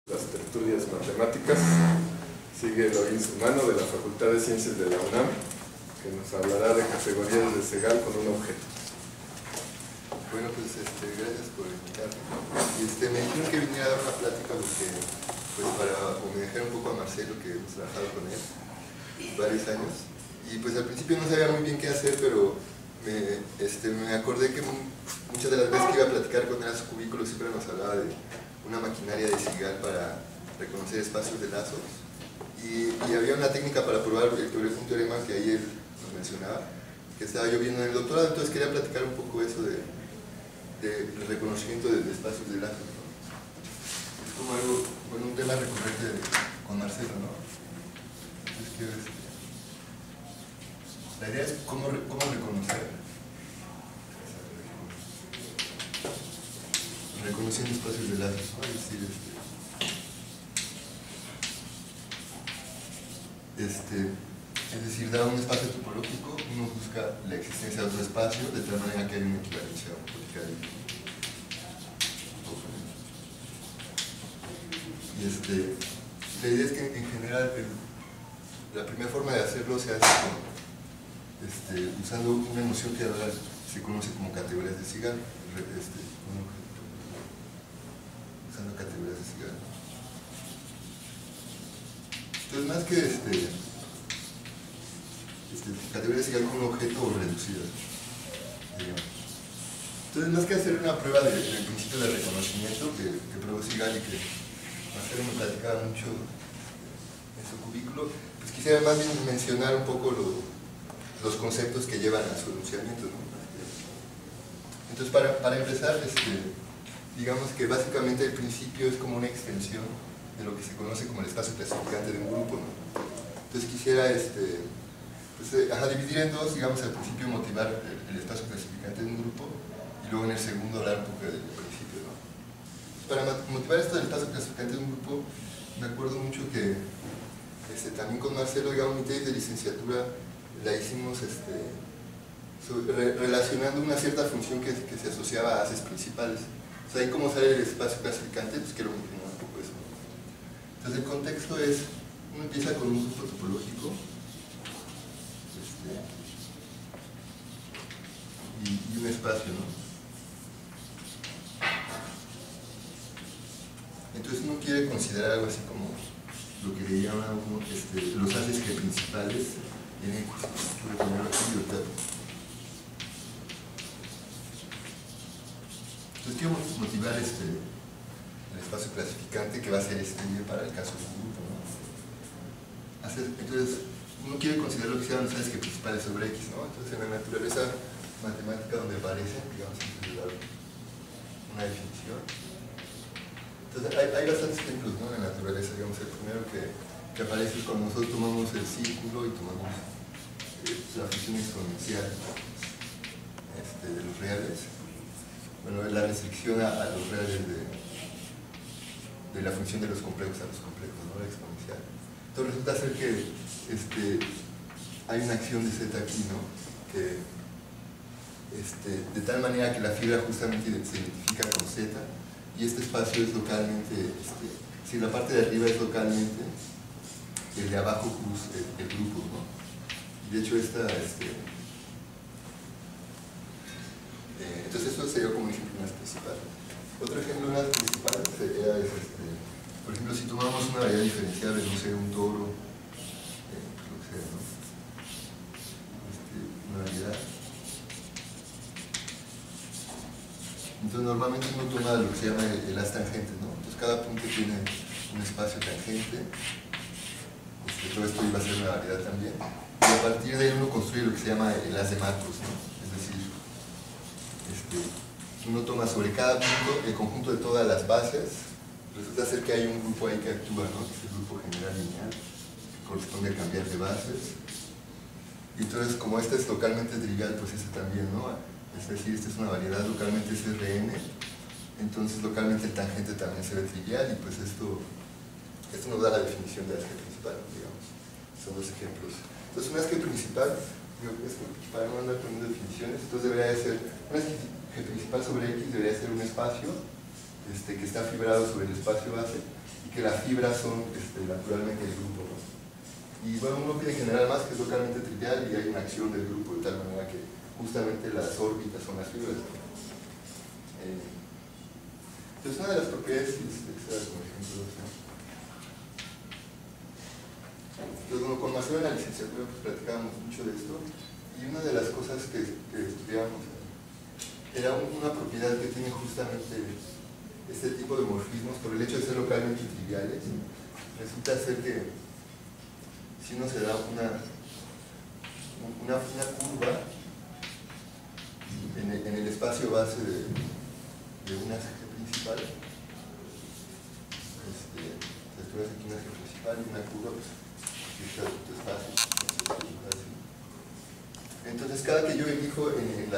Las tertulias matemáticas. Sigue Elohim Sumano de la Facultad de Ciencias de la UNAM, que nos hablará de categorías de Segal con un objeto. Bueno, pues gracias por invitarme. Me dijeron que viniera a dar una plática porque, pues, para homenajear un poco a Marcelo, que hemos trabajado con él varios años. Y pues al principio no sabía muy bien qué hacer, pero me acordé que muchas de las veces que iba a platicar con él a su cubículo siempre nos hablaba de una maquinaria de Segal para reconocer espacios de lazos. Y había una técnica para probar un teorema que ahí él nos mencionaba, que estaba yo viendo en el doctorado. Entonces quería platicar un poco eso del reconocimiento de espacios de lazos, ¿no? Es como algo, bueno, un tema recurrente con Marcelo, ¿no? Entonces la idea es cómo reconocer, reconociendo espacios de lazos, ¿no? Es decir, dado un espacio topológico, uno busca la existencia de otro espacio de tal manera que haya una equivalencia ontológica ahí. Y la idea es que en general la primera forma de hacerlo se hace usando una noción que ahora se conoce como categorías de Segal, usando categorías de Segal. Entonces, más que categorías de Segal con un objeto o reducidas, digamos. Entonces, más que hacer una prueba del principio de reconocimiento que probó Segal y que Marcelo me platicaba mucho en su cubículo, pues quisiera más bien mencionar un poco los conceptos que llevan a su enunciamiento, ¿no? Entonces, para empezar, digamos que básicamente el principio es como una extensión de lo que se conoce como el espacio clasificante de un grupo, ¿no? Entonces quisiera dividir en dos, digamos, al principio motivar el espacio clasificante de un grupo y luego en el segundo hablar un poco del principio, ¿no? Para motivar esto del espacio clasificante de un grupo, me acuerdo mucho que también con Marcelo, digamos, mi tesis de licenciatura la hicimos relacionando una cierta función que se asociaba a haces principales. O sea, ahí cómo sale el espacio clasificante, pues quiero mencionar un poco eso. Entonces el contexto es, uno empieza con un grupo topológico y un espacio, ¿no? Entonces uno quiere considerar algo así como lo que le llaman los haces que principales. Entonces quiero motivar el espacio clasificante que va a ser para el caso del grupo, ¿no? Entonces uno quiere considerar lo que se llaman los haces que principales sobre X, ¿no? Entonces en la naturaleza matemática donde aparecen, digamos, una definición. Entonces hay bastantes ejemplos, ¿no? En la naturaleza, digamos, el primero que aparece es cuando nosotros tomamos el círculo y tomamos la función exponencial de los reales. Bueno, es la restricción a los reales de la función de los complejos a los complejos, ¿no? La exponencial. Entonces resulta ser que hay una acción de z aquí, ¿no? Que de tal manera que la fibra justamente se identifica con z y este espacio es localmente, si la parte de arriba es localmente, el de abajo plus el grupo, ¿no? Y de hecho entonces eso sería como un ejemplo más principal. Otro ejemplo más principal sería, por ejemplo, si tomamos una variedad diferenciable, no sé, un toro, lo que sea, ¿no? Una variedad. Entonces normalmente uno toma lo que se llama el haz tangente, ¿no? Entonces cada punto tiene un espacio tangente. Todo esto iba a ser una variedad también. Y a partir de ahí uno construye lo que se llama el haz de Marcos, ¿no? Es decir, uno toma sobre cada punto el conjunto de todas las bases. Resulta ser que hay un grupo ahí que actúa, ¿no? Que es el grupo general lineal, que corresponde a cambiar de bases. Y entonces, como este es localmente trivial, pues este también, ¿no? Es decir, esta es una variedad, localmente es Rn, entonces localmente el tangente también se ve trivial, y pues esto nos da la definición del eje principal, digamos. Son dos ejemplos. Entonces, un eje principal, para no andar poniendo definiciones, entonces debería de ser, un eje principal sobre X debería ser un espacio que está fibrado sobre el espacio base y que las fibras son naturalmente el grupo, ¿no? Y bueno, uno pide en general más, que es localmente trivial, y hay una acción del grupo de tal manera que justamente las órbitas son las fibras, ¿no? Entonces, una de las propiedades, como ejemplo, ¿no? Entonces, bueno, con Marcelo en la licenciatura pues platicábamos mucho de esto, y una de las cosas que estudiábamos era una propiedad que tiene justamente este tipo de morfismos, por el hecho de ser localmente triviales. Resulta ser que si uno se da una curva en el espacio base de una eje principal, tú ves aquí un eje principal y una curva, pues está tu espacio. Entonces, cada que yo elijo en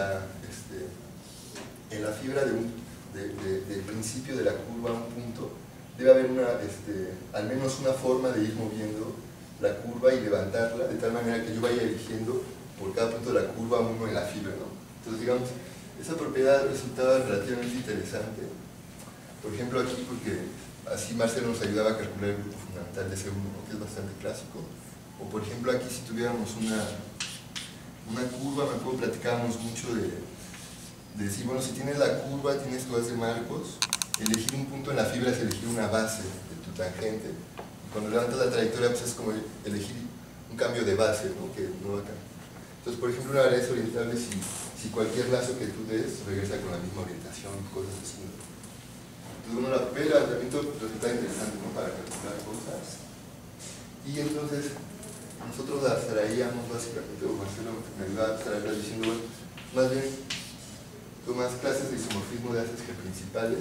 la fibra del principio de la curva un punto, debe haber al menos una forma de ir moviendo la curva y levantarla de tal manera que yo vaya eligiendo por cada punto de la curva uno en la fibra, ¿no? Entonces, digamos, esa propiedad resultaba relativamente interesante. Por ejemplo, aquí, porque así Marcelo nos ayudaba a calcular el grupo fundamental de C1, ¿no? Que es bastante clásico. O por ejemplo, aquí si tuviéramos una curva, me acuerdo, platicábamos mucho de decir, bueno, si tienes la curva, tienes tu haz de Marcos, elegir un punto en la fibra es elegir una base de tu tangente. Y cuando levantas la trayectoria, pues es como elegir un cambio de base, ¿no? Que no acá. Entonces, por ejemplo, una variedad es orientable si cualquier lazo que tú des regresa con la misma orientación, cosas así, ¿no? Entonces, bueno, el planteamiento resulta interesante, ¿no? Para calcular cosas. Y entonces, nosotros las traíamos básicamente, o Marcelo me ayudaba a traerlas diciendo, bueno, más bien, tomas clases de isomorfismo de haces que principales.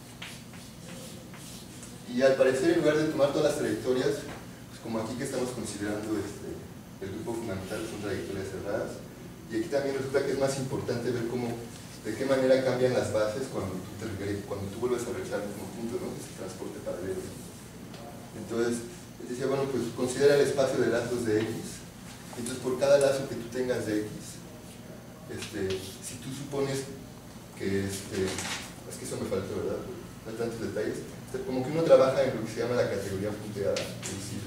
Y al parecer, en lugar de tomar todas las trayectorias, pues como aquí que estamos considerando el grupo fundamental son trayectorias cerradas, y aquí también resulta que es más importante ver de qué manera cambian las bases cuando tú vuelves a regresar al mismo punto, ¿no? Ese transporte paralelo. Entonces, él decía, bueno, pues considera el espacio de lazos de X, entonces por cada lazo que tú tengas de X, si tú supones que es que eso me faltó, ¿verdad? No hay tantos detalles. Como que uno trabaja en lo que se llama la categoría punteada, es decir,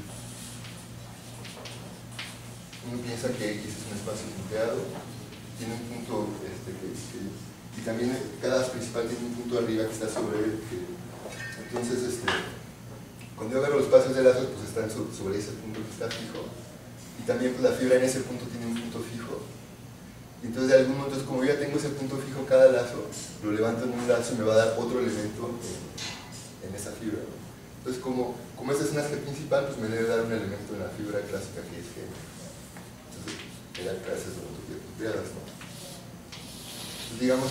uno piensa que X es un espacio punteado, tiene un punto y también cada as principal tiene un punto arriba que está sobre él, entonces cuando yo agarro los espacios de lazos, pues están sobre ese punto que está fijo, y también pues la fibra en ese punto tiene un punto fijo. Entonces, de algún modo, como yo ya tengo ese punto fijo, cada lazo lo levanto en un lazo y me va a dar otro elemento en esa fibra, ¿no? Entonces, como esta es una eje principal, pues me debe dar un elemento en la fibra clásica que es G. Entonces, eran clases de multiplicadas, ¿no? Entonces, digamos,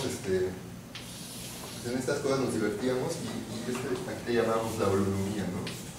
en estas cosas nos divertíamos y aquí le llamamos la holonomía, ¿no?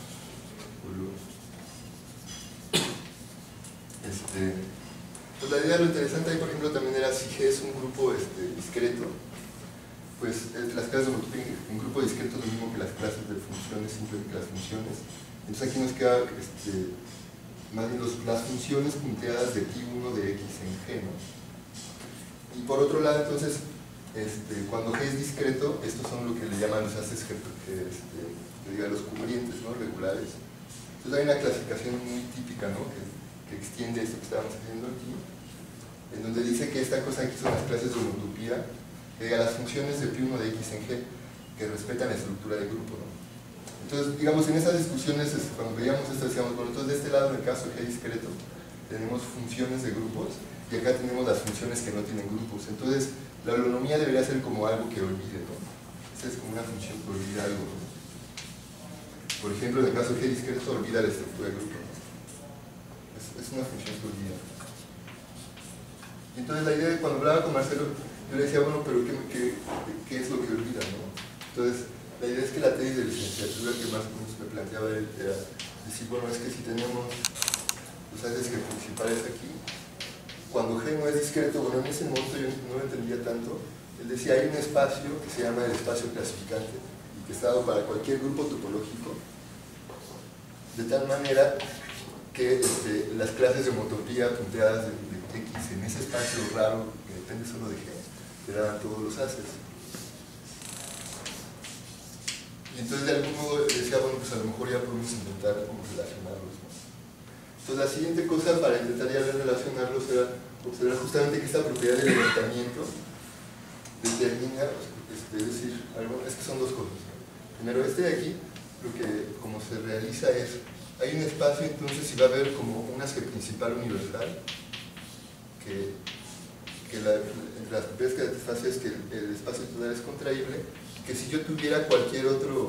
Pues la idea, lo interesante ahí, por ejemplo, también era si G es un grupo discreto, pues las clases de multiplicación, un grupo discreto es lo mismo que las clases de funciones, simplemente que las funciones. Entonces aquí nos queda más bien las funciones punteadas de pi1 de x en G, ¿no? Y por otro lado, entonces, cuando G es discreto, estos son lo que le llaman los haces los cubrientes, ¿no? Regulares. Entonces hay una clasificación muy típica, ¿no? que extiende esto que estábamos haciendo aquí, en donde dice que esta cosa aquí son las clases de homotopía, que diga las funciones de pi1 de x en G, que respetan la estructura del grupo, ¿no? Entonces, digamos, en esas discusiones, cuando veíamos esto, decíamos, bueno, entonces de este lado, en el caso de G discreto, tenemos funciones de grupos, y acá tenemos las funciones que no tienen grupos. Entonces, la holonomía debería ser como algo que olvide, ¿no? Esa es como una función que olvida algo, ¿no? Por ejemplo, en el caso de G discreto, olvida la estructura del grupo, ¿no? Es una función que olvida. Entonces la idea de cuando hablaba con Marcelo, yo le decía, bueno, pero ¿qué es lo que olvida, no? Entonces, la idea es que la tesis de licenciatura que más me planteaba él era decir, bueno, es que si tenemos los haces que principales aquí, cuando G no es discreto, bueno, en ese momento yo no lo entendía tanto, él decía, hay un espacio que se llama el espacio clasificante y que está dado para cualquier grupo topológico, de tal manera que las clases de homotopía punteadas de X en ese espacio raro que depende solo de G te dan todos los haces. Y entonces de algún modo decía, bueno, pues a lo mejor ya podemos intentar como relacionarlos, ¿no? Entonces la siguiente cosa para intentar ya relacionarlos era observar justamente que esta propiedad del levantamiento determina, es decir, es que son dos cosas, ¿no? Primero, este de aquí, lo que como se realiza es, hay un espacio entonces y va a haber como un eje principal universal que entre las propiedades que satisface es que el espacio total es contraíble, que si yo tuviera cualquier otro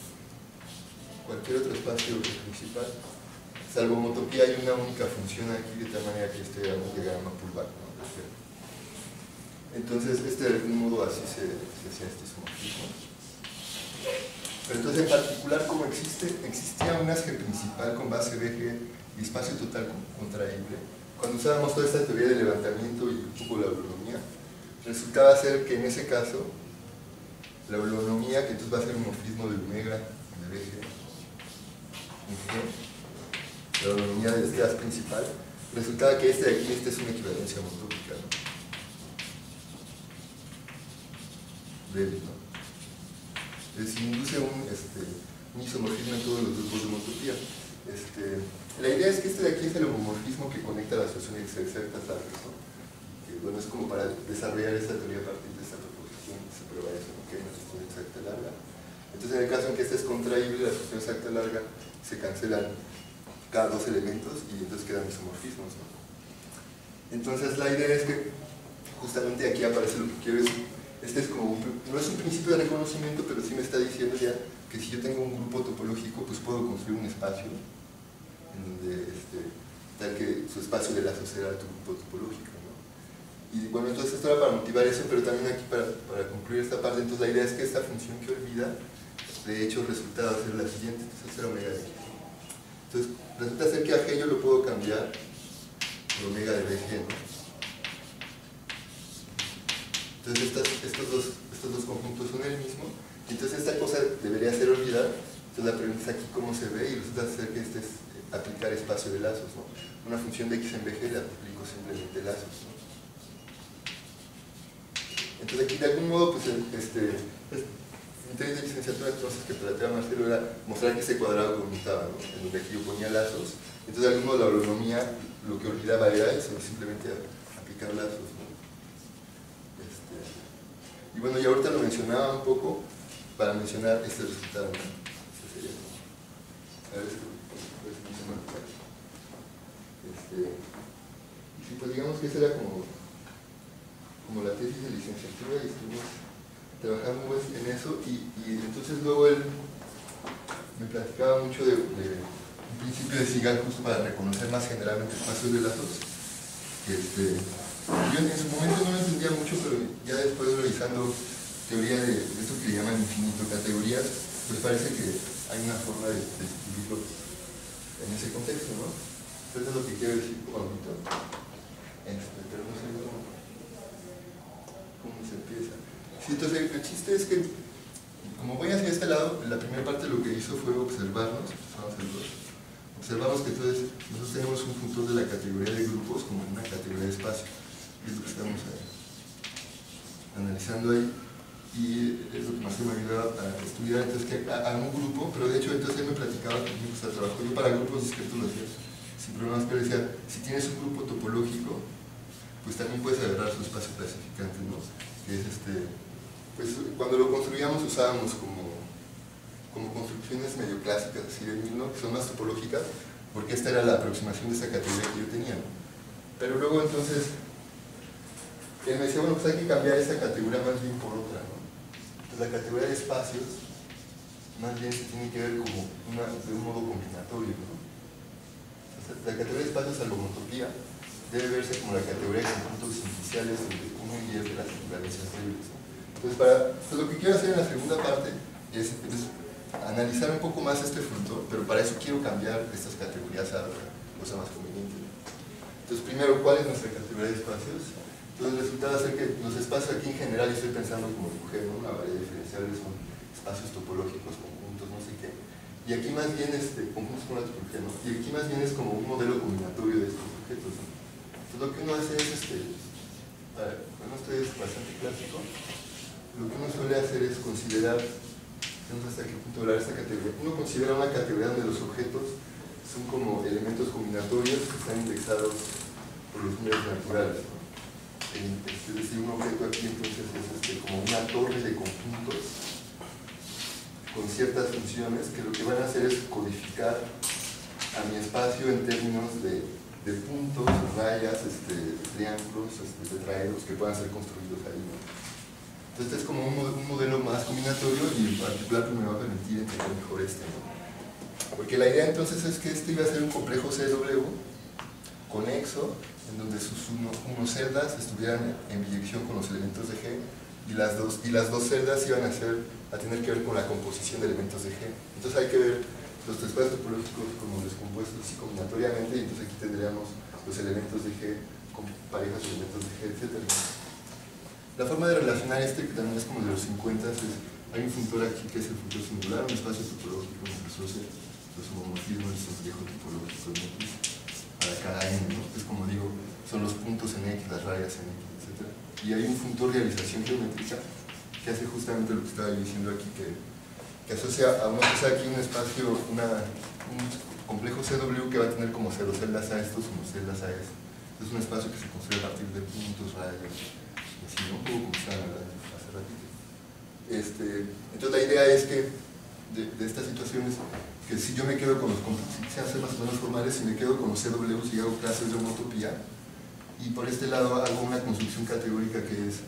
espacio principal, salvo homotopía, hay una única función aquí de tal manera que este diagrama pullback, ¿no? Entonces, de algún modo así se hacía este isomorfismo. Pero entonces, en particular, como existía un eje principal con base BG y espacio total contraíble, cuando usábamos toda esta teoría de levantamiento y un poco la holonomía, resultaba ser que en ese caso, la holonomía, que entonces va a ser un morfismo de omega, de BG, la holonomía de este as principal, resultaba que este de aquí, es una equivalencia homotópica, ¿no? Débil, ¿no? Es decir, induce un isomorfismo en todos los grupos de homotopía. La idea es que este de aquí es el homomorfismo que conecta las soluciones exactas largas, ¿no? Que bueno, es como para desarrollar esta teoría a partir de esta proposición, se prueba eso, ¿no? Que hay una solución exacta larga. Entonces, en el caso en que esta es contraíble, la solución exacta larga se cancelan cada dos elementos y entonces quedan isomorfismos, ¿no? Entonces, la idea es que justamente aquí aparece lo que quiero decir. Este es como no es un principio de reconocimiento, pero sí me está diciendo ya que si yo tengo un grupo topológico, pues puedo construir un espacio en donde tal que su espacio de lazo será tu grupo topológico, ¿no? Y bueno, entonces esto era para motivar eso, pero también aquí para concluir esta parte, entonces la idea es que esta función que olvida, de hecho el resultado va a ser la siguiente, entonces será omega de x. Entonces resulta ser que a g yo lo puedo cambiar por omega de bg, ¿no? Entonces estos dos conjuntos son el mismo, y entonces esta cosa debería ser olvidar. Entonces la pregunta es aquí cómo se ve, y resulta ser que es aplicar espacio de lazos, ¿no? Una función de x en bg le aplico simplemente lazos, ¿no? Entonces aquí de algún modo, pues mi teoría de licenciatura entonces que plantea Marcelo era mostrar que ese cuadrado conmutaba, ¿no? En donde aquí yo ponía lazos, entonces de algún modo la holonomía lo que olvidaba era eso, simplemente aplicar lazos, ¿no? Y bueno, y ahorita lo mencionaba un poco para mencionar este resultado, ¿no? Este sería, a ver si puedes mencionar. Y sí, pues digamos que esa era como la tesis de licenciatura y estuvimos trabajando en eso y entonces luego él me platicaba mucho de un principio de Sigal justo para reconocer más generalmente espacios de lazos. Yo en su momento no lo entendía mucho, pero ya después revisando teoría de esto que le llaman infinito categorías, pues parece que hay una forma de escribirlo en ese contexto, ¿no? Entonces es lo que quiero decir ahorita. Pero no sé cómo se empieza. Sí, entonces el chiste es que, como voy hacia este lado, la primera parte lo que hizo fue observamos que entonces nosotros tenemos un funtor de la categoría de grupos como una categoría de espacio. Es lo que estamos analizando ahí, y es lo que más me ayudaba a estudiar. Entonces, que a un grupo, pero de hecho, entonces él me platicaba que me gusta trabajo. Yo para grupos discretos lo hacía sin problemas, pero decía: si tienes un grupo topológico, pues también puedes agarrar su espacio clasificante, ¿no? Que es pues cuando lo construíamos usábamos como construcciones medio clásicas, así de ¿no? Que son más topológicas, porque esta era la aproximación de esa categoría que yo tenía, ¿no? Pero luego entonces él me decía, bueno, pues hay que cambiar esa categoría más bien por otra, ¿no? Entonces la categoría de espacios más bien se tiene que ver como de un modo combinatorio, ¿no? Entonces, la categoría de espacios a la homotopía debe verse como la categoría de conjuntos iniciales entre 1 y 10 de las equivalencias libres, ¿no? Entonces, pues lo que quiero hacer en la segunda parte es analizar un poco más este fruto, pero para eso quiero cambiar estas categorías a otra cosa más conveniente, ¿no? Entonces, primero, ¿cuál es nuestra categoría de espacios? Entonces resultaba ser que los espacios aquí en general, y estoy pensando como dibujé, ¿no? Una variedad diferencial son espacios topológicos, conjuntos, no sé qué. Y aquí más bien conjuntos con la topología, ¿no? Y aquí más bien es como un modelo combinatorio de estos objetos, ¿no? Entonces lo que uno hace es, bueno, esto es bastante clásico, lo que uno suele hacer es considerar Entonces, ¿hasta qué punto hablar de esta categoría? Uno considera una categoría donde los objetos son como elementos combinatorios que están indexados por los números naturales, ¿no? Es decir, un objeto aquí entonces es como una torre de conjuntos con ciertas funciones que lo que van a hacer es codificar a mi espacio en términos de puntos, rayas, triángulos, tetraedros que puedan ser construidos ahí, ¿no? Entonces es como un modelo más combinatorio y en particular pues me va a permitir entender mejor ¿no? Porque la idea entonces es que iba a ser un complejo CW conexo en donde sus unos celdas estuvieran en biyección con los elementos de G y las dos celdas iban a tener que ver con la composición de elementos de G. Entonces hay que ver los tres espacios topológicos como descompuestos así combinatoriamente, y entonces aquí tendríamos los elementos de G con parejas de elementos de G, etc. La forma de relacionar que también es como de los 50, hay un funtor aquí que es el funtor singular, un espacio topológico en el que se asocia los homomorfismos y el complejo topológico en X para cada n, ¿no? Es como digo, son los puntos en X, las rayas en X, etc. Y hay un funtor de realización geométrica que hace justamente lo que estaba yo diciendo aquí, que asocia a aquí un espacio, un complejo CW que va a tener como 0 celdas a estos, como celdas a estos. Es un espacio que se construye a partir de puntos, rayas, así, ¿no? Un poco como estaba hablando hace ratito. Entonces la idea es que de estas situaciones, que si yo me quedo con los conjuntos, se hacen más o menos formales, si me quedo con los CWs y hago clases de homotopía, y por este lado hago una construcción categórica que es,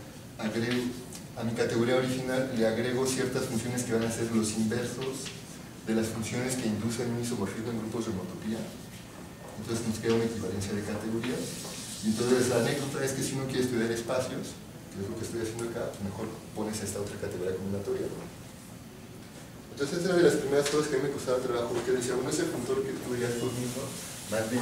a mi categoría original le agrego ciertas funciones que van a ser los inversos de las funciones que inducen un isomorfismo en grupos de homotopía. Entonces nos queda una equivalencia de categorías. Y entonces la anécdota es que si uno quiere estudiar espacios, que es lo que estoy haciendo acá, pues mejor pones esta otra categoría combinatoria, ¿no? Entonces esa era de las primeras cosas que a mí me costaba trabajo, porque decía, bueno, ese funtor que tú veías por mismo, más bien,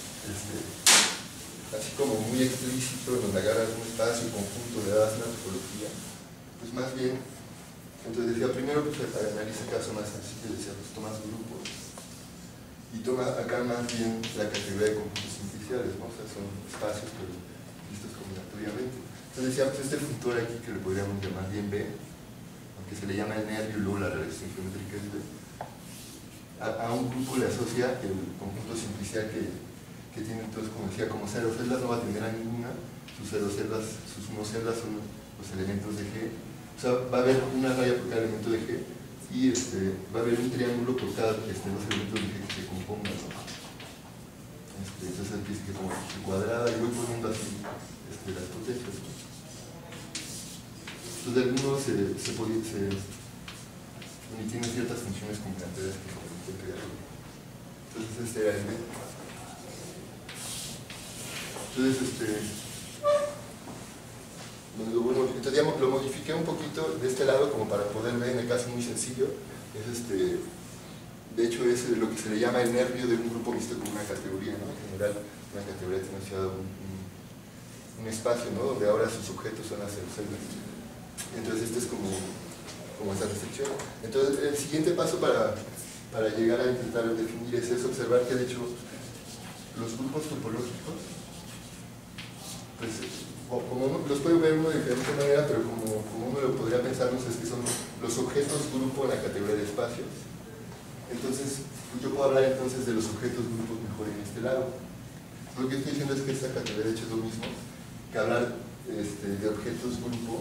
así como muy explícito, en donde agarras un espacio, un conjunto, le das una topología, pues más bien, entonces decía, primero pues analiza el caso más sencillo, decía, pues tomas grupos, y toma acá más bien la categoría de conjuntos simpliciales, ¿no? O sea, son espacios, pero vistos combinatoriamente. Entonces decía, pues este funtor aquí, que le podríamos llamar bien B, que se le llama el nervio y luego la realización geométrica es B, a un grupo le asocia el conjunto simplicial que tiene, entonces, como decía, como 0 celdas no va a tener a ninguna, sus 1 celdas son los elementos de G, o sea, va a haber una raya por cada elemento de G y va a haber un triángulo por cada dos elementos de G que se compongan, ¿no? Entonces aquí es que como cuadrada y voy poniendo así las potencias, ¿no? Entonces algunos tienen ciertas funciones combinatorias que se permiten crear. Entonces era el B. Entonces entonces ya lo modifiqué un poquito de este lado como para poder ver en el caso muy sencillo. De hecho es lo que se le llama el nervio de un grupo visto como una categoría, ¿no? En general una categoría tiene asociado un espacio, ¿no? Donde ahora sus objetos son las celdas. Entonces es como esa restricción. Entonces el siguiente paso para llegar a intentar definir es observar que de hecho los grupos topológicos, pues, como los puede ver uno de diferente manera, pero como uno lo podría pensarnos es que son los objetos grupo en la categoría de espacios. Entonces yo puedo hablar entonces de los objetos grupos mejor en este lado. Lo que estoy diciendo es que esta categoría de hecho es lo mismo que hablar de objetos grupo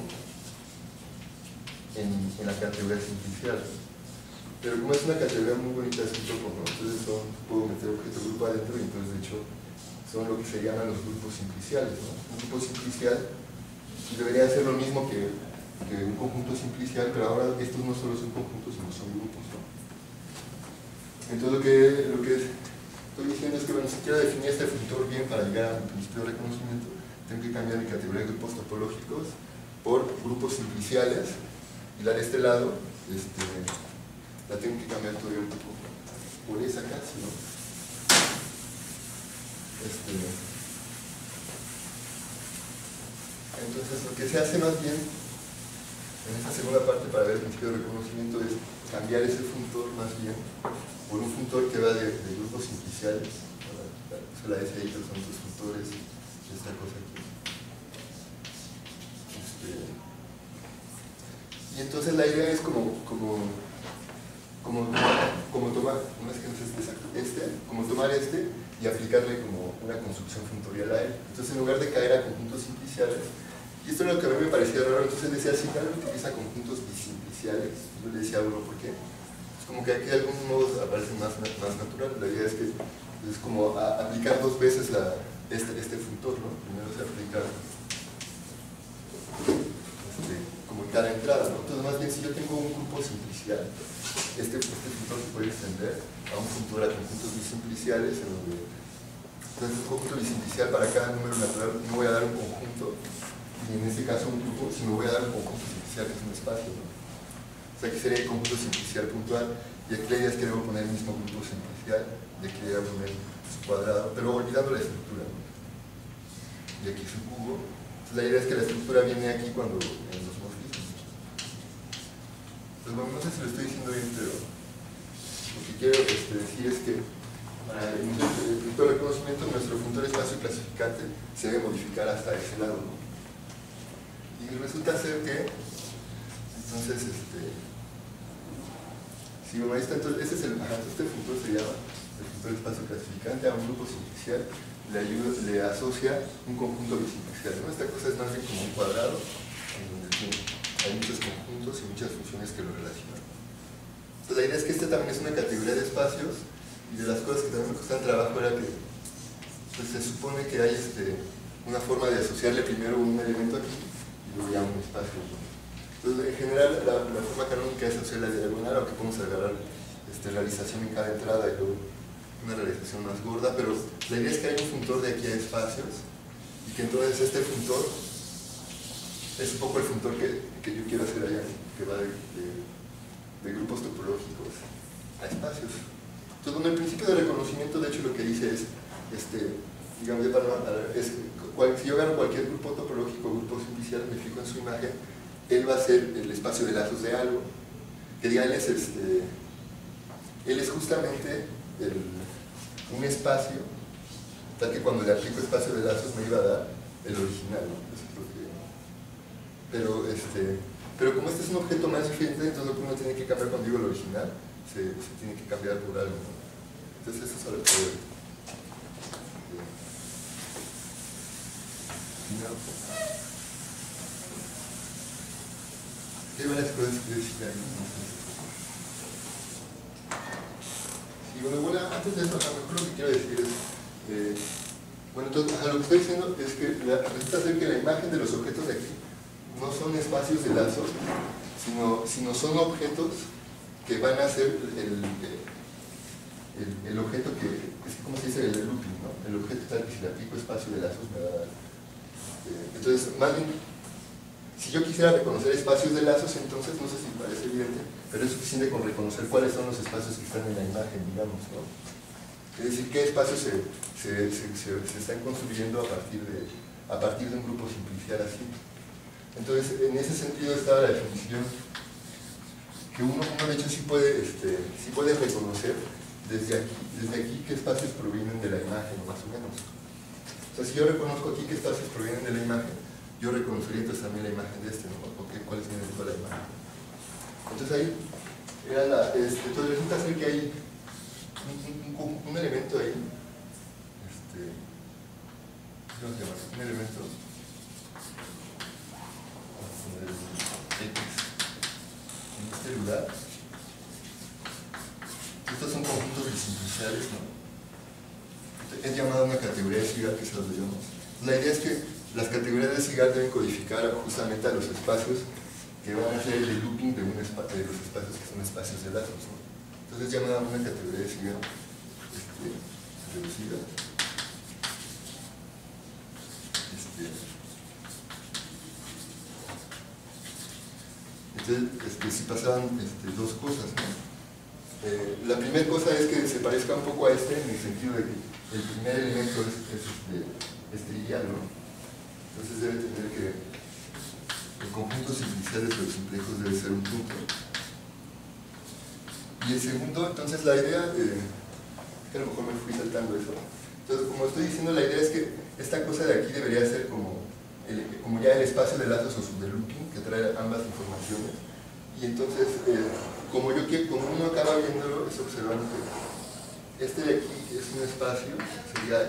en la categoría simplicial. Pero como es una categoría muy bonita, es un topo, ¿no? Entonces puedo meter objeto grupo adentro y entonces de hecho son lo que se llaman los grupos simpliciales, ¿no? Un grupo simplicial debería ser lo mismo que un conjunto simplicial, pero ahora estos no solo son conjuntos, sino son grupos, ¿no? Entonces lo que estoy diciendo es que, bueno, si quiero definir este funtor bien para llegar al principio de reconocimiento, tengo que cambiar mi categoría de grupos topológicos por grupos simpliciales, y la de este lado la tengo que cambiar todavía un poco por esa casi, ¿no? Entonces lo que se hace más bien en esta segunda parte para ver el principio de reconocimiento es cambiar ese funtor más bien por un funtor que va de grupos simpliciales. Se la dice ahí que son los funtores de esta cosa aquí. Y entonces la idea es como no es que no sé si es exacto, como tomar y aplicarle como una construcción funtorial a él. Entonces, en lugar de caer a conjuntos simpliciales, y esto es lo que a mí me parecía raro, entonces decía, si Galo utiliza conjuntos bisimpliciales, yo le decía a uno, ¿por qué? Es como que aquí de algún modo aparece más natural. La idea es que es como aplicar dos veces este funtor, ¿no? Primero se aplica como en cada entrada, ¿no? Entonces, más bien, si yo tengo un grupo simplicial, este funtor se puede extender a un funtor a conjuntos bisimpliciales, en donde, entonces, un conjunto bisimplicial para cada número natural no voy a dar un conjunto, y en este caso un grupo, si me voy a dar un conjunto simplicial, que es un espacio, ¿no? O sea, aquí sería el conjunto simplicial puntual, y aquí la idea es que debo poner el mismo grupo simplicial, y aquí debo poner su cuadrado, pero olvidando la estructura, ¿no? Y aquí su cubo. Entonces, la idea es que la estructura viene aquí cuando en los morfismos. Entonces, bueno, no sé si lo estoy diciendo bien, pero lo que quiero decir es que para el punto de reconocimiento, nuestro funtor espacio clasificante se debe modificar hasta ese lado, ¿no? Y resulta ser que, entonces, si bueno, ahí está, entonces, este funtor se llama el funtor espacio clasificante a un grupo simplicial, le asocia un conjunto bisimplicial, ¿no? Esta cosa es más bien como un cuadrado, en donde hay muchos conjuntos y muchas funciones que lo relacionan. Entonces, la idea es que esta también es una categoría de espacios, y de las cosas que también me costan trabajo era que pues, se supone que hay una forma de asociarle primero un elemento aquí y luego ya un espacio. Entonces, en general, la forma canónica es hacer la diagonal, aunque podemos agarrar realización en cada entrada y luego una realización más gorda, pero la idea es que hay un funtor de aquí a espacios y que entonces este funtor es un poco el funtor que yo quiero hacer allá, que va de grupos topológicos a espacios. Entonces, bueno, el principio de reconocimiento, de hecho, lo que dice es, digamos, si yo agarro cualquier grupo topológico o grupo simplicial, me fijo en su imagen, él va a ser el espacio de lazos de algo, que diga, él es justamente un espacio, tal que cuando le aplico espacio de lazos me iba a dar el original, ¿no? Eso es lo que... pero como este es un objeto más diferente, entonces lo que uno tiene que cambiar cuando digo el original, se tiene que cambiar por algo, ¿no? Entonces eso es algo que... Hay varias cosas que decir ahí. Y bueno, antes de eso, a lo mejor lo que quiero decir es... bueno, entonces, lo que estoy diciendo es que resulta ser que la imagen de los objetos de aquí no son espacios de lazos, sino son objetos que van a ser el objeto que, ¿cómo se dice? El looping, ¿no? El objeto tal que si le aplico espacio de lazos me va a dar. Entonces, más bien, si yo quisiera reconocer espacios de lazos, entonces, no sé si me parece evidente, pero es suficiente con reconocer cuáles son los espacios que están en la imagen, digamos, ¿no? Es decir, qué espacios se están construyendo a partir de un grupo simplicial así. Entonces, en ese sentido estaba la definición que uno de hecho sí puede reconocer desde aquí qué espacios provienen de la imagen, más o menos. O sea, si yo reconozco aquí qué espacios provienen de la imagen, yo reconocería entonces también la imagen de ¿no? Porque cuáles vienen de toda la imagen. Entonces ahí era entonces resulta ser que hay un elemento ahí, ¿cómo se llama? Un elemento X en este lugar. Estos son conjuntos bisimpliciales, ¿no? Es llamada una categoría de Sigal, que se los llamamos. La idea es que las categorías de Sigal deben codificar justamente a los espacios que van a ser el looping de los espacios que son espacios de lazos, ¿no? Entonces es llamada una categoría de Sigal reducida. Entonces, si pasaban dos cosas, ¿no? La primera cosa es que se parezca un poco a en el sentido de que el primer elemento es trivial, ¿no? Entonces debe tener que el conjunto simplicial de los simplejos debe ser un punto. Y el segundo, entonces la idea, que a lo mejor me fui saltando eso. Entonces, como estoy diciendo, la idea es que esta cosa de aquí debería ser como ya el espacio de lazos o sublooping que trae ambas informaciones. Y entonces como uno acaba viéndolo, es observando que este de aquí es un espacio, sería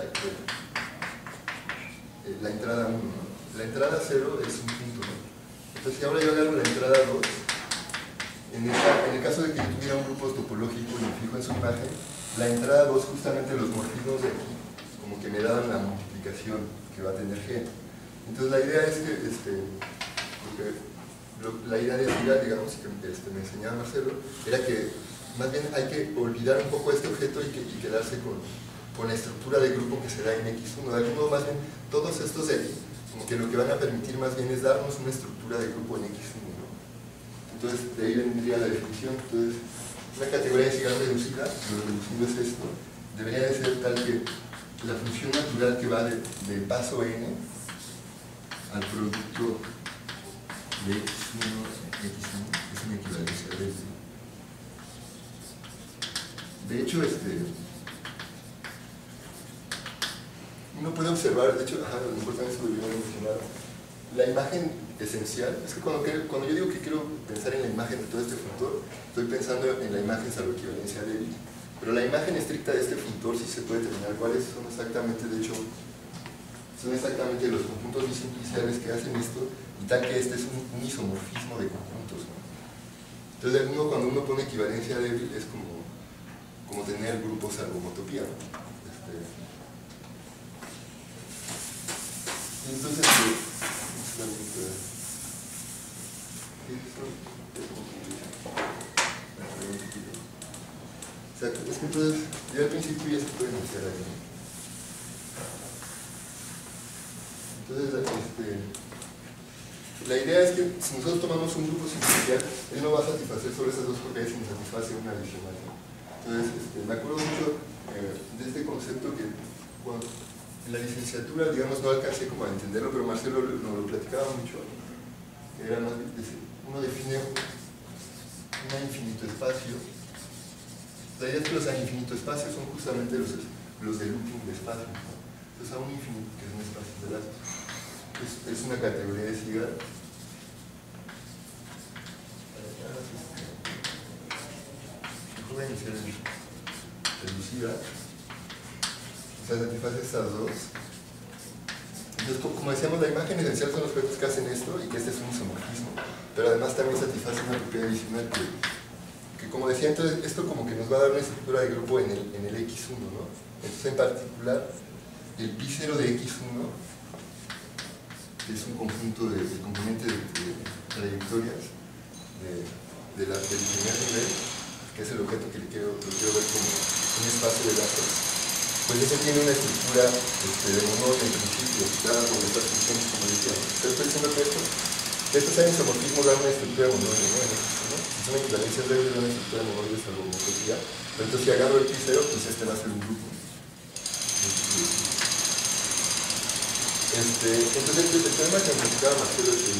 la entrada 1, ¿no? La entrada 0 es un punto, ¿no? Entonces, si ahora yo agarro la entrada 2, en el caso de que yo tuviera un grupo topológico y me fijo en su imagen, la entrada 2, justamente los morfismos de aquí, como que me daban la multiplicación que va a tener G. Entonces, la idea es que, la idea de Sigal, digamos, que me enseñaba Marcelo, era que más bien hay que olvidar un poco este objeto y quedarse con la estructura de grupo que se da en X1. De algún modo, más bien, todos estos de aquí, como que lo que van a permitir más bien es darnos una estructura de grupo en X1, ¿no? Entonces, de ahí vendría la definición. Entonces, una categoría de Sigal reducida, lo reducido es esto, debería de ser tal que la función natural que va del paso n al producto de X1 es una equivalencia de este. De hecho, uno puede observar, de hecho, a lo mejor también se lo olvidó mencionar, la imagen esencial. Es que cuando yo digo que quiero pensar en la imagen de todo este funtor, estoy pensando en la imagen salvo equivalencia de Levy. Pero la imagen estricta de este funtor sí se puede determinar cuáles son exactamente, de hecho, son exactamente los conjuntos bisimpliciales que hacen esto, y tal que este es un isomorfismo de conjuntos, ¿no? Entonces, cuando uno pone equivalencia débil es como tener grupos salvo homotopía, ¿no? Y entonces, exacto, es que entonces ya al principio ya se puede iniciar ahí, ¿no? Entonces, la idea es que si nosotros tomamos un grupo simplicial, él no va a satisfacer solo esas dos propiedades, sino satisface una adicional, ¿no? Entonces, me acuerdo mucho de este concepto que en la licenciatura, digamos, no alcancé como a entenderlo, pero Marcelo nos lo platicaba mucho. Era más, uno define un infinito espacio. La idea es que los infinito espacios son justamente los de looping de espacio, ¿no? Entonces, a un infinito, que es un espacio de lazos, es una categoría de Sigal. Voy a iniciar reducida, o sea, satisface estas dos. Entonces, como decíamos, la imagen esencial son los objetos que hacen esto y que este es un isomorfismo, pero además también satisface una propiedad adicional que como decía, entonces esto como que nos va a dar una estructura de grupo en el X1, ¿no? Entonces, en particular, el pi0 de X1 es un conjunto de componente de trayectorias del primer nivel, que es el objeto que lo quiero ver como un espacio de datos. Pues ese tiene una estructura de monoide en principio, dada por estas funciones, como decíamos. Pero estoy diciendo que estos isomorfismos dan una estructura de monoide, ¿no? Si son equivalencias breves, dan una estructura de monoide salvo homotopía. Pero entonces, si agarro el pi0, pues este va a ser un grupo. Entonces, el tema que me explicaba Marcelo es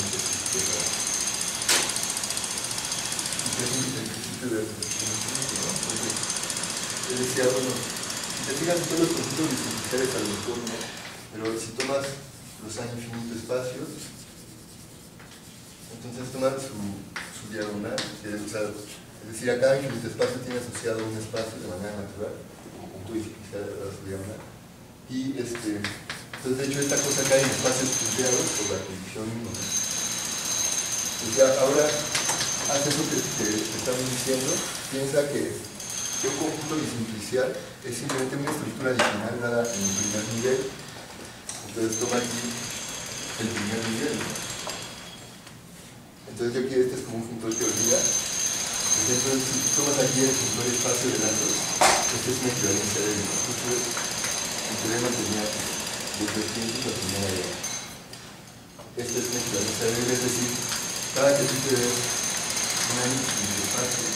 él decía, bueno, si te fijas en todos los conjuntos bisimpliciales al entorno, pero si tomas los infinitos espacios, entonces toman su diagonal, es decir, a cada infinito espacio tiene asociado un espacio de manera natural, como punto bisimplicial de su diagonal, y entonces de hecho esta cosa cae en espacios punteados por la condición 1. O sea, ahora haz eso que estamos diciendo, piensa que un conjunto bisimplicial es simplemente una estructura adicional dada en el primer nivel. Entonces toma aquí el primer nivel, ¿no? Entonces yo aquí este es como un funtor que olvida. Entonces si tú tomas aquí el funtor espacio de datos, esta es una equivalencia de entonces el teorema tenía dos vertientes, la primera era esta es una equivalencia de es decir, cada que tú te des una infinito espacio,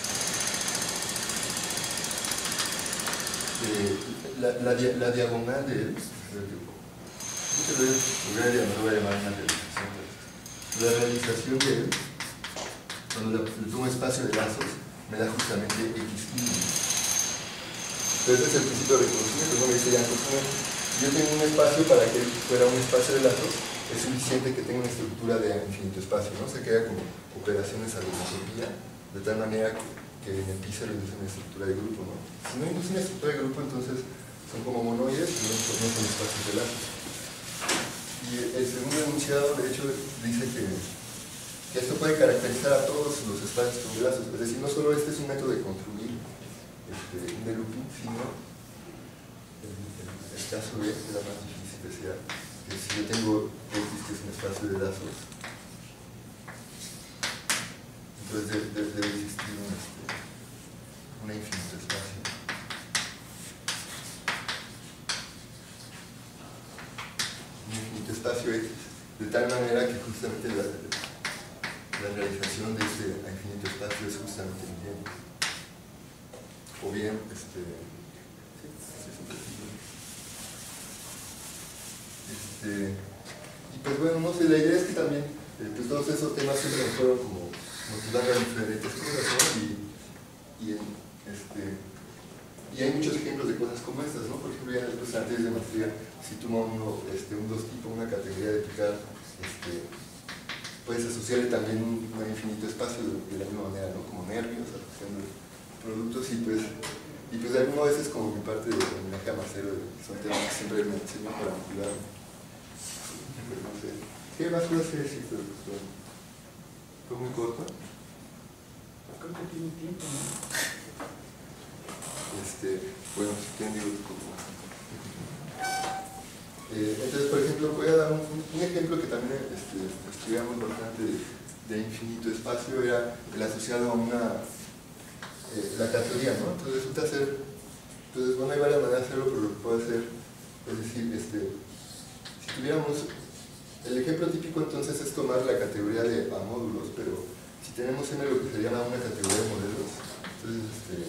la diagonal de él, lo voy a llamar una realización. La realización de él, cuando le tomo espacio de lazos, me da justamente X1. Entonces ese es el principio de reconocimiento, ¿no? Me dice ya, si yo tengo un espacio para que fuera un espacio de lazos, es suficiente que tenga una estructura de infinito espacio, ¿no? Se queda como operaciones a la homotopía, de tal manera que en el PISA lo inducen en estructura de grupo, ¿no? Si no inducen en estructura de grupo, entonces son como monoides y no son espacios de lazos. Y el segundo enunciado, de hecho, dice que esto puede caracterizar a todos los espacios con lazos. Es decir, no solo este es un método de construir un de-looping, sino el caso B, que era más difícil, decía que si yo tengo X, que es un espacio de lazos, entonces debe existir un infinito espacio. Un infinito espacio X, de tal manera que justamente la realización de ese infinito espacio es justamente bien. O bien, y pues bueno, no sé, la idea es que también pues todos esos temas siempre me fueron como motivando a diferentes cosas, ¿no? Y hay muchos ejemplos de cosas como estas, ¿no? Por ejemplo, ya después antes de maestría, si toma uno, un dos tipo, una categoría de picar, puedes asociarle también un infinito espacio de la misma manera, ¿no? Como nervios, asociando productos y pues de alguna vez es como mi parte de homenaje a Marcelo, son temas que siempre me enseñan para motivar. Pues no sé. ¿Qué más cosas que decir? ¿Fue muy corto? Creo que tiene tiempo, ¿no? Bueno, si quieren digo como... entonces, por ejemplo, voy a dar un ejemplo que también estudiamos bastante de infinito espacio, era el asociado a la categoría, ¿no? Entonces resulta ser, entonces bueno, hay varias maneras de hacerlo, pero lo que puedo hacer es decir, si tuviéramos, el ejemplo típico entonces es tomar la categoría de A módulos, pero si tenemos M lo que se llama una categoría de modelos, entonces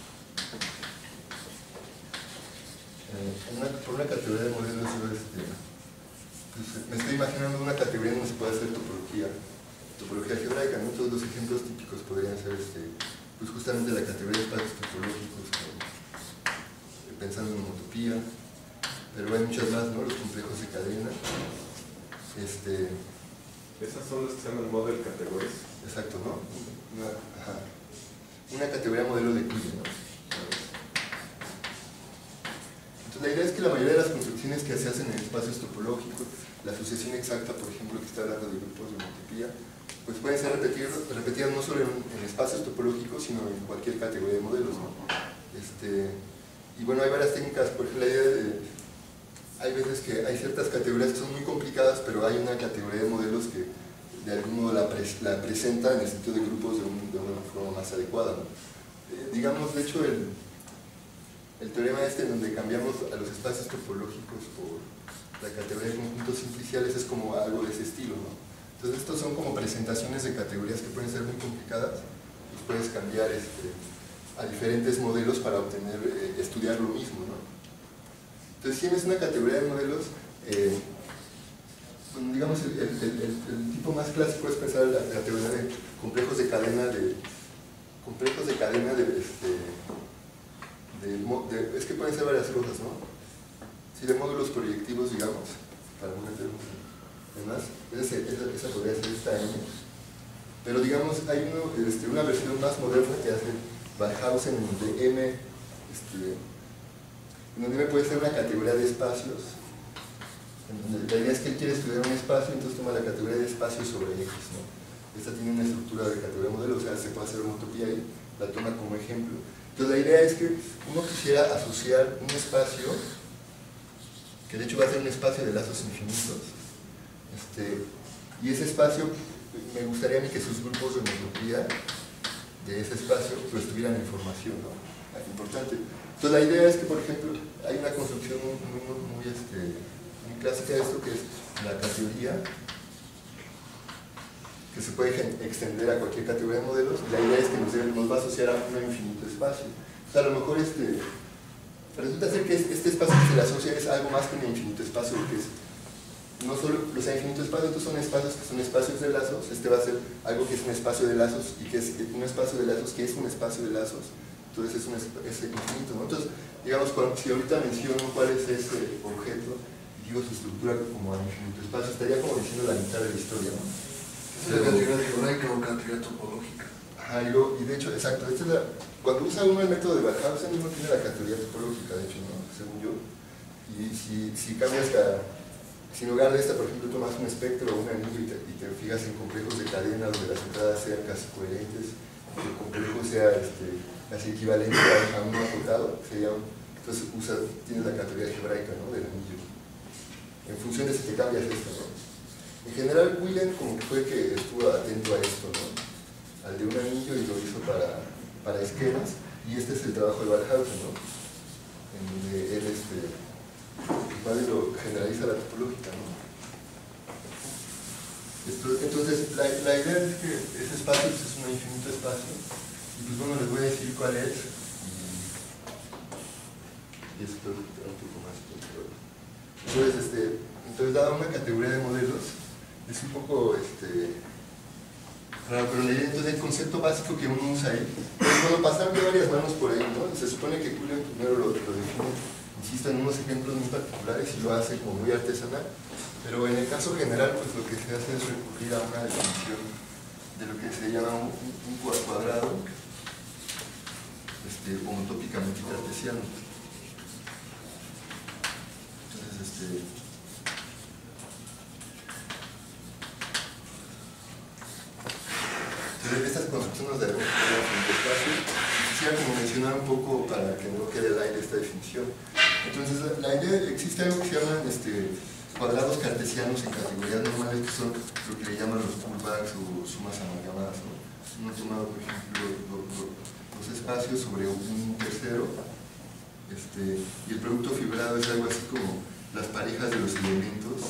por una categoría de modelos yo pues, me estoy imaginando una categoría donde se puede hacer topología algebraica, ¿no? Todos los ejemplos típicos podrían ser pues justamente la categoría de espacios topológicos, pensando en homotopía, pero hay muchas más, ¿no? Los complejos de cadena. Esas son las que se llaman model categories. Exacto, ¿no? Una categoría modelo de Curie, ¿no? Entonces la idea es que la mayoría de las construcciones que se hacen en espacios topológicos, la asociación exacta, por ejemplo, que está hablando de grupos de homotopía, pues pueden ser repetidas no solo en espacios topológicos, sino en cualquier categoría de modelos, ¿no? Y bueno, hay varias técnicas, por ejemplo, la idea hay veces que hay ciertas categorías que son muy complicadas, pero hay una categoría de modelos que de algún modo la presenta en el sentido de grupos de una forma más adecuada, ¿no? Digamos, de hecho, el teorema en donde cambiamos a los espacios topológicos por la categoría de conjuntos simpliciales es como algo de ese estilo, ¿no? Entonces estos son como presentaciones de categorías que pueden ser muy complicadas y puedes cambiar a diferentes modelos para estudiar lo mismo, ¿no? Entonces si tienes una categoría de modelos, bueno, digamos el tipo más clásico es pensar en la categoría de complejos de cadena es que pueden ser varias cosas, ¿no? Sí, de módulos proyectivos, digamos, para no meternos en más, esa podría ser esta M, pero digamos, hay una versión más moderna que hace Barkhausen de M, en donde M puede ser una categoría de espacios, en donde la idea es que él quiere estudiar un espacio, entonces toma la categoría de espacio sobre X, ¿no? Esta tiene una estructura de categoría modelo, o sea, se puede hacer homotopía y la toma como ejemplo. Entonces la idea es que uno quisiera asociar un espacio, que de hecho va a ser un espacio de lazos infinitos, y ese espacio, me gustaría a mí que sus grupos de homotopía de ese espacio pues tuvieran información, ¿no? Importante. Entonces la idea es que, por ejemplo, hay una construcción muy clásica de esto, que es la categoría, que se puede extender a cualquier categoría de modelos, y la idea es que nos va a asociar a un infinito espacio. O sea, a lo mejor resulta ser que este espacio que se le asocia es algo más que un infinito espacio, porque no solo los infinitos espacios, estos son espacios que son espacios de lazos, va a ser algo que es un espacio de lazos, y que es un espacio de lazos que es un espacio de lazos, entonces es infinito, ¿no? Entonces, digamos, si ahorita menciono cuál es ese objeto, y digo su estructura como infinito espacio, estaría como diciendo la mitad de la historia, ¿no? ¿La categoría algebraica o categoría topológica? Ajá, y de hecho, exacto, cuando usa uno el método de Waldhausen, uno tiene la categoría topológica, de hecho, ¿no? Según yo. Y si cambias si en lugar de esta, por ejemplo, tomas un espectro o un anillo y te fijas en complejos de cadena donde las entradas sean casi coherentes, que el complejo sea casi equivalente a uno acotado, entonces tienes la categoría algebraica, ¿no? Del anillo. En función de si te cambias esto, ¿no? En general, Wheeler como que fue que estuvo atento a esto, ¿no? Al de un anillo, y lo hizo para esquemas, y este es el trabajo de Waldhausen, ¿no? En donde él lo generaliza la topológica, ¿no? Entonces, la idea es que ese espacio pues, es un infinito espacio, y pues bueno, les voy a decir cuál es, y esto es un poco más. Entonces, dada una categoría de modelos, es un poco raro, pero entonces el concepto básico que uno usa ahí, bueno, pasaron de varias manos por ahí, ¿no? Se supone que Julio primero lo define, insisto, en unos ejemplos muy particulares y lo hace como muy artesanal, pero en el caso general, pues lo que se hace es recurrir a una definición de lo que se llama un cuadrado homotópicamente cartesiano. Entonces, estas construcciones de espacio, quisiera como mencionar un poco para que no quede al aire esta definición. Entonces, la idea, existe algo que se llaman cuadrados cartesianos en categorías normales, que son lo que le llaman los pullbacks o sumas amalgamadas, ¿no? Uno ha tomado, por ejemplo, los espacios sobre un tercero, y el producto fibrado es algo así como las parejas de los elementos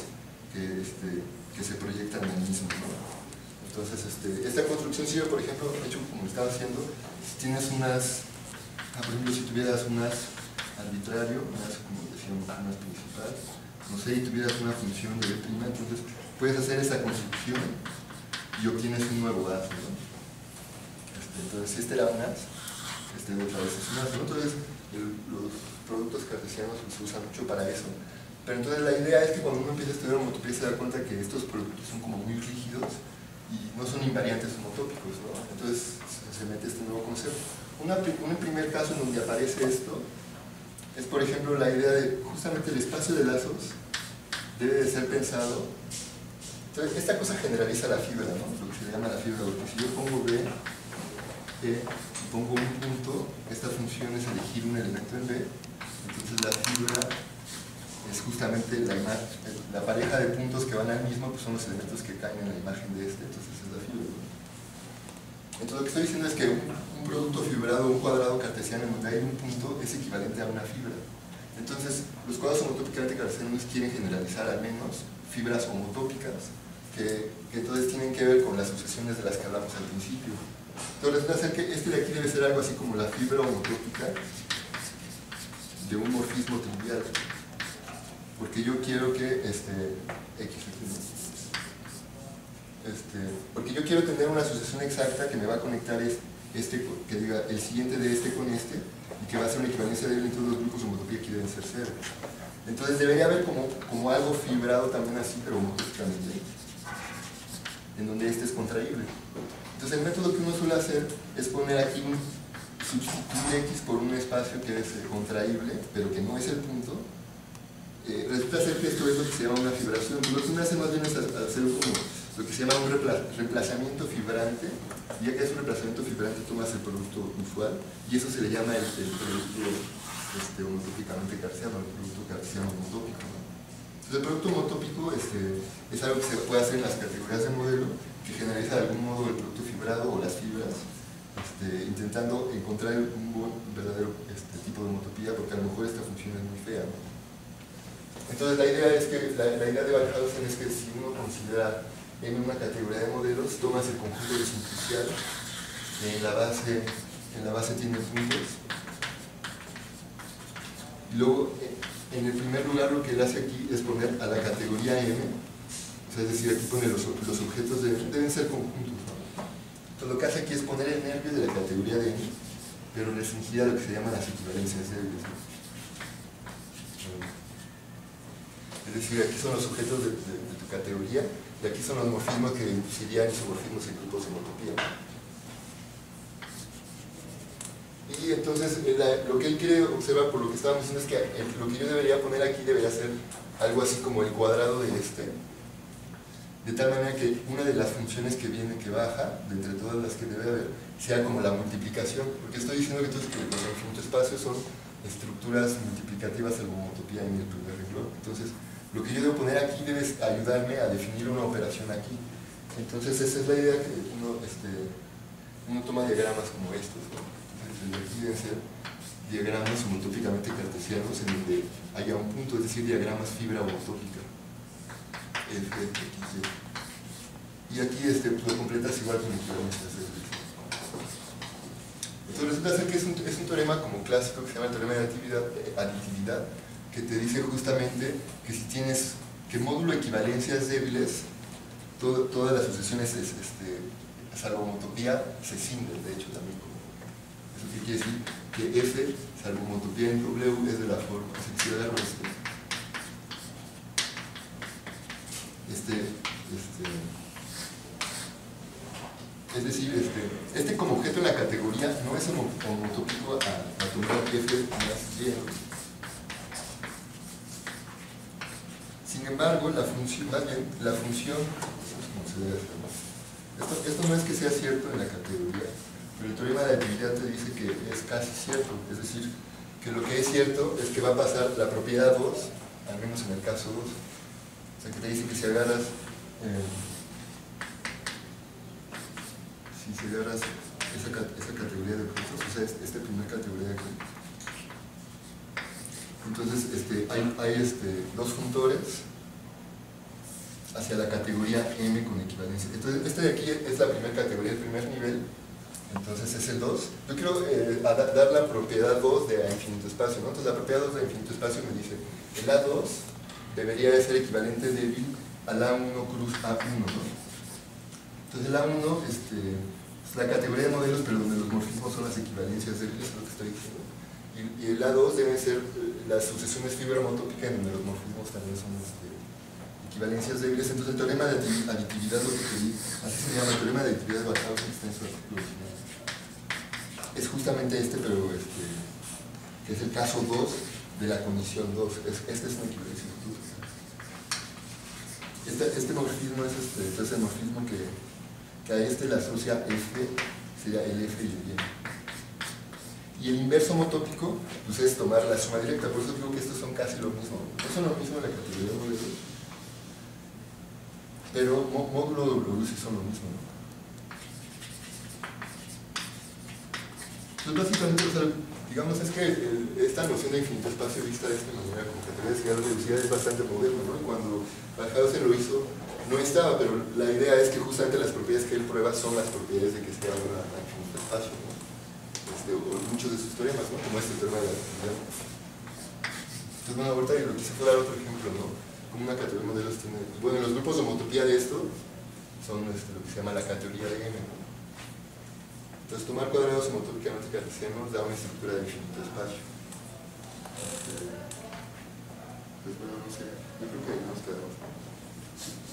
que se proyectan en el mismo, ¿no? Entonces, esta construcción sirve, por ejemplo, hecho como estaba haciendo, si tienes unas, por ejemplo, si tuvieras unas arbitrario, unas, como decíamos, unas principal, no sé, y tuvieras una función de B', entonces puedes hacer esa construcción y obtienes un nuevo as, ¿no? Entonces, si era un as, otra vez es un as, ¿no? Entonces, los productos cartesianos se usan mucho para eso. Pero entonces la idea es que cuando uno empieza a estudiar homotopía se da cuenta que estos productos son como muy rígidos y no son invariantes homotópicos, ¿no? Entonces se mete este nuevo concepto. Un primer caso en donde aparece esto es, por ejemplo, la idea de justamente el espacio de lazos debe de ser pensado. Entonces, esta cosa generaliza la fibra, ¿no? Lo que se llama la fibra, porque si yo pongo B, E, y pongo un punto, esta función es elegir un elemento en B, entonces la fibra es justamente la pareja de puntos que van al mismo, pues son los elementos que caen en la imagen de entonces es la fibra, ¿no? Entonces lo que estoy diciendo es que un producto fibrado, un cuadrado cartesiano en donde hay un punto es equivalente a una fibra. Entonces los cuadrados homotópicamente cartesianos quieren generalizar al menos fibras homotópicas que entonces tienen que ver con las sucesiones de las que hablamos al principio. Entonces resulta ser que de aquí debe ser algo así como la fibra homotópica de un morfismo trivial. Porque yo quiero que porque yo quiero tener una sucesión exacta que me va a conectar que diga el siguiente de con y que va a ser una equivalencia de él en todos los grupos de homotopía que deben ser cero. Entonces debería haber como algo fibrado también así, pero homotópicamente, en donde es contraíble. Entonces el método que uno suele hacer es poner aquí sustituir X por un espacio que es contraíble, pero que no es el punto. Resulta ser que esto es lo que se llama una fibración. Lo que uno hace más bien es hacer como lo que se llama un reemplazamiento fibrante, y ya que es un reemplazamiento fibrante tomas el producto usual y eso se le llama el producto homotópicamente cartesiano, el producto cartesiano homotópico, ¿no? Entonces el producto homotópico es algo que se puede hacer en las categorías de modelo que generaliza de algún modo el producto fibrado o las fibras, intentando encontrar un verdadero tipo de homotopía, porque a lo mejor esta función es muy fea, ¿no? Entonces la idea es que la idea de Waldhausen es que si uno considera en una categoría de modelos, tomas el conjunto de simplicial, que en la base tiene puntos, y luego en el primer lugar lo que él hace aquí es poner a la categoría M, o sea, es decir, aquí pone los objetos deben ser conjuntos, ¿no? Entonces lo que hace aquí es poner el nervio de la categoría de M, pero restringida a lo que se llaman las equivalencias débiles, ¿no? Es decir, aquí son los objetos de tu categoría y aquí son los morfismos que inducirían isomorfismos en grupos de homotopía. Y entonces lo que él quiere observar, por lo que estábamos diciendo, es que lo que yo debería poner aquí debería ser algo así como el cuadrado de este, de tal manera que una de las funciones que viene, que baja, de entre todas las que debe haber, sea como la multiplicación, porque estoy diciendo que entonces que los infinitos espacios son estructuras multiplicativas en homotopía en el primer renglón. Entonces, lo que yo debo poner aquí debe ayudarme a definir una operación aquí. Entonces, esa es la idea, que uno toma diagramas como estos, ¿no? Entonces, aquí deben ser diagramas homotópicamente cartesianos en donde haya un punto, es decir, diagramas fibra homotópica. Y aquí lo completas igual con equivalencias de X. Entonces resulta ser que es un teorema como clásico que se llama el teorema de aditividad, que te dice justamente que si tienes que módulo equivalencias débiles, todas las sucesiones salvo homotopía se cinden, de hecho también. Eso que quiere decir que F salvo homotopía en W es de la forma se quiere dar es decir, como objeto en la categoría no es homotópico a tomar F más bien. Sin embargo, la función, ¿cómo se debe hacer? Esto no es que sea cierto en la categoría, pero el teorema de aditividad te dice que es casi cierto, es decir, que lo que es cierto es que va a pasar la propiedad 2, al menos en el caso 2, o sea que te dice que si agarras esa categoría de objetos, o sea, esta primera categoría de aquí, entonces hay dos funtores hacia la categoría M con equivalencia. Entonces, este de aquí es la primera categoría, el primer nivel, entonces es el 2. Yo quiero dar la propiedad 2 de A infinito espacio, ¿no? Entonces, la propiedad 2 de A infinito espacio me dice el A2 debería de ser equivalente débil al A1 cruz A1, ¿no? Entonces, el A1 es la categoría de modelos, pero donde los morfismos son las equivalencias débiles, es lo que estoy diciendo. Y el A2 deben ser las sucesiones fibra-homotópicas, en donde los morfismos también son equivalencias débiles. Entonces el teorema de aditividad, lo que te di, así se llama, el teorema de aditividad de Barthaus extenso es justamente pero que es el caso 2 de la condición 2. Esta es una equivalencia futura. Este morfismo es entonces el morfismo que a le asocia F, sería el F y el Y. Y el inverso homotópico, pues es tomar la suma directa, por eso digo que estos son casi lo mismo. No son lo mismo en la categoría de modelos, pero módulo W sí son lo mismo, ¿no? Entonces básicamente, digamos, es que esta noción de infinito espacio vista de esta manera con categorías de reducida es bastante moderna, ¿no? Y cuando Barthaus lo hizo, no estaba, pero la idea es que justamente las propiedades que él prueba son las propiedades de que sea una infinito espacio, ¿no? O muchos de sus teoremas, ¿no? Como este teorema de la actividad. Entonces, bueno, ahorita lo quise dar otro ejemplo, ¿no? Como una categoría de modelos tiene... Bueno, los grupos de homotopía de esto son lo que se llama la categoría de M, ¿no? Entonces, tomar cuadrados homotópicamente cartesianos da una estructura de infinito espacio. Pues bueno, no sé, yo creo que nos quedamos.